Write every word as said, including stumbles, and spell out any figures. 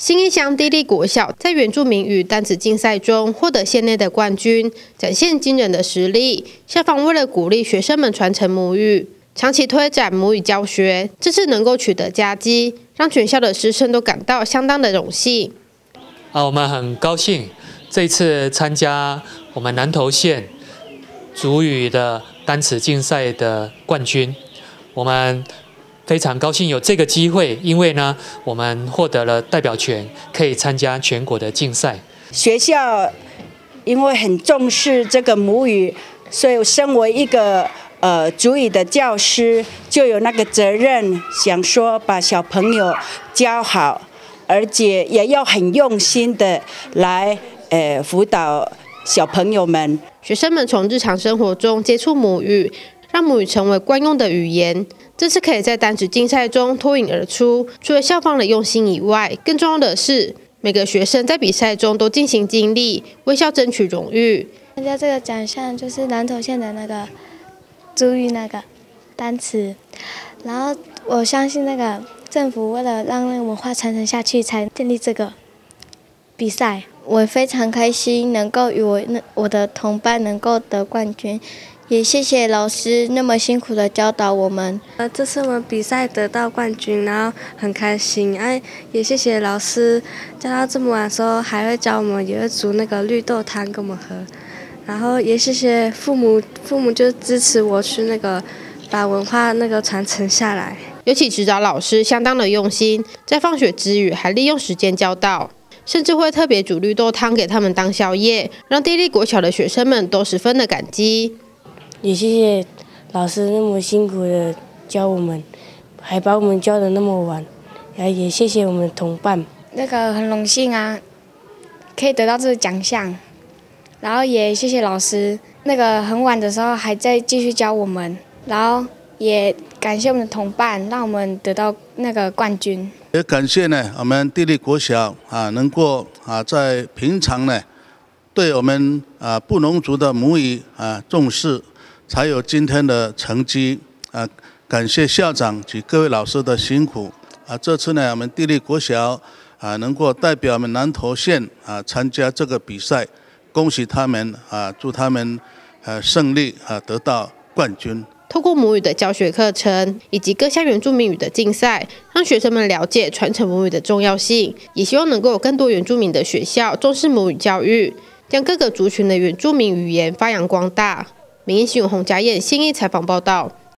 新义乡地利国小在原住民语单词竞赛中获得县内的冠军，展现惊人的实力。校方为了鼓励学生们传承母语，长期推展母语教学，这次能够取得佳绩，让全校的师生都感到相当的荣幸。 啊，我们很高兴这一次参加我们南投县族语的单词竞赛的冠军，我们非常高兴有这个机会，因为呢，我们获得了代表权，可以参加全国的竞赛。 学校因为很重视这个母语，所以身为一个呃族语的教师，就有那个责任，想说把小朋友教好，而且也要很用心的来呃辅导小朋友们。 学生们从日常生活中接触母语，让母语成为惯用的语言。这次可以在单词竞赛中脱颖而出，除了校方的用心以外，更重要的是每个学生在比赛中都尽心尽力，为校争取荣誉。 参加这个奖项就是南投县的那个族语那个单词，然后我相信那个政府为了让那个文化传承下去，才建立这个比赛。我非常开心能够与我那我的同伴能够得冠军。也谢谢老师那么辛苦的教导我们。 呃，这次我们比赛得到冠军，然后很开心。哎、啊，也谢谢老师教到这么晚的时候，还会教我们，也会煮那个绿豆汤给我们喝。然后也谢谢父母，父母就支持我去那个把文化那个传承下来。 尤其指导老师相当的用心，在放学之余还利用时间教导，甚至会特别煮绿豆汤给他们当宵夜，让地利国小的学生们都十分的感激。 也谢谢老师那么辛苦的教我们，还把我们教得那么晚，然后也谢谢我们的同伴。 那个很荣幸啊，可以得到这个奖项，然后也谢谢老师，那个很晚的时候还在继续教我们，然后也感谢我们的同伴，让我们得到那个冠军。 也感谢呢我们地利国小啊，能够啊在平常呢对我们啊布农族的母语啊重视。才有今天的成绩啊！感谢校长及各位老师的辛苦啊！这次呢，我们地利国小啊能够代表我们南投县啊参加这个比赛，恭喜他们啊！祝他们呃胜利啊，得到冠军。 透过母语的教学课程以及各项原住民语的竞赛，让学生们了解传承母语的重要性，也希望能够有更多原住民的学校重视母语教育，将各个族群的原住民语言发扬光大。民音新闻洪家燕新义采访报道。